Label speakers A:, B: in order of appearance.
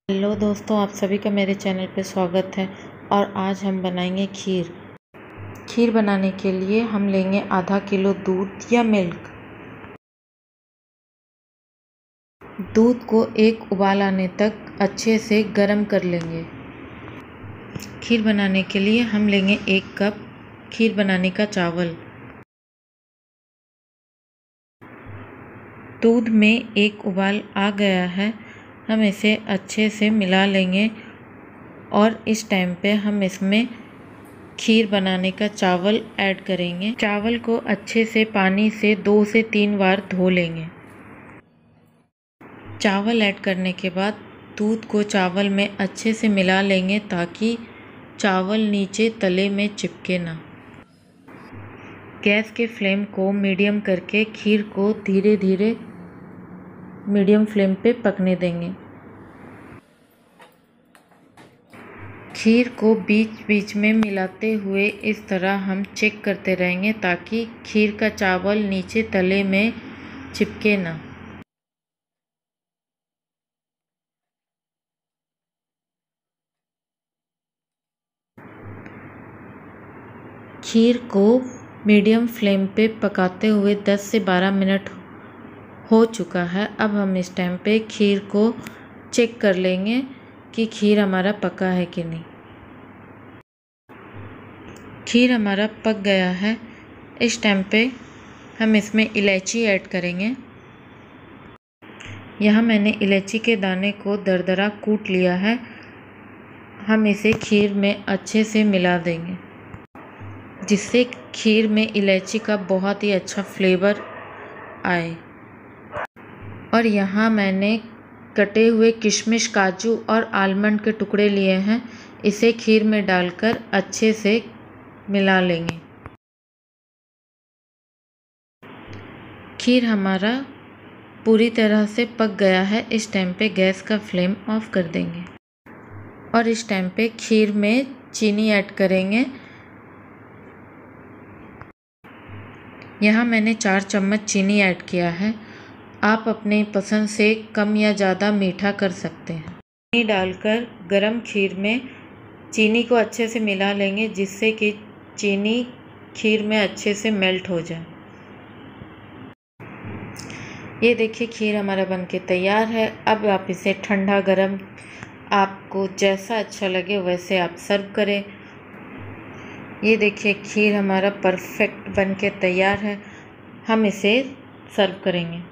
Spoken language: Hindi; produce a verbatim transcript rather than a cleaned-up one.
A: हेलो दोस्तों, आप सभी का मेरे चैनल पे स्वागत है। और आज हम बनाएंगे खीर। खीर बनाने के लिए हम लेंगे आधा किलो दूध या मिल्क। दूध को एक उबाल आने तक अच्छे से गर्म कर लेंगे। खीर बनाने के लिए हम लेंगे एक कप खीर बनाने का चावल। दूध में एक उबाल आ गया है, हम इसे अच्छे से मिला लेंगे और इस टाइम पे हम इसमें खीर बनाने का चावल ऐड करेंगे। चावल को अच्छे से पानी से दो से तीन बार धो लेंगे। चावल ऐड करने के बाद दूध को चावल में अच्छे से मिला लेंगे ताकि चावल नीचे तले में चिपके ना। गैस के फ्लेम को मीडियम करके खीर को धीरे धीरे मीडियम फ्लेम पे पकने देंगे। खीर को बीच बीच में मिलाते हुए इस तरह हम चेक करते रहेंगे ताकि खीर का चावल नीचे तले में चिपके ना। खीर को मीडियम फ्लेम पे पकाते हुए दस से बारह मिनट हो चुका है। अब हम इस टाइम पे खीर को चेक कर लेंगे कि खीर हमारा पका है कि नहीं। खीर हमारा पक गया है। इस टाइम पे हम इसमें इलायची ऐड करेंगे। यहाँ मैंने इलायची के दाने को दरदरा कूट लिया है। हम इसे खीर में अच्छे से मिला देंगे जिससे खीर में इलायची का बहुत ही अच्छा फ्लेवर आए। और यहाँ मैंने कटे हुए किशमिश, काजू और आलमंड के टुकड़े लिए हैं। इसे खीर में डालकर अच्छे से मिला लेंगे। खीर हमारा पूरी तरह से पक गया है। इस टाइम पे गैस का फ्लेम ऑफ कर देंगे और इस टाइम पे खीर में चीनी ऐड करेंगे। यहाँ मैंने चार चम्मच चीनी ऐड किया है। आप अपने पसंद से कम या ज़्यादा मीठा कर सकते हैं। चीनी डालकर गरम खीर में चीनी को अच्छे से मिला लेंगे जिससे कि चीनी खीर में अच्छे से मेल्ट हो जाए। ये देखिए खीर हमारा बनके तैयार है। अब आप इसे ठंडा गरम आपको जैसा अच्छा लगे वैसे आप सर्व करें। ये देखिए खीर हमारा परफेक्ट बनके तैयार है। हम इसे सर्व करेंगे।